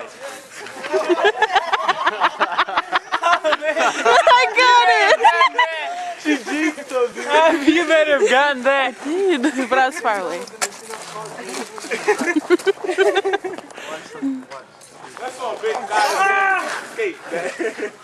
I got it! She jinxed him, dude. You better have gotten that. But I was far away. That's all big guys. Skate, man.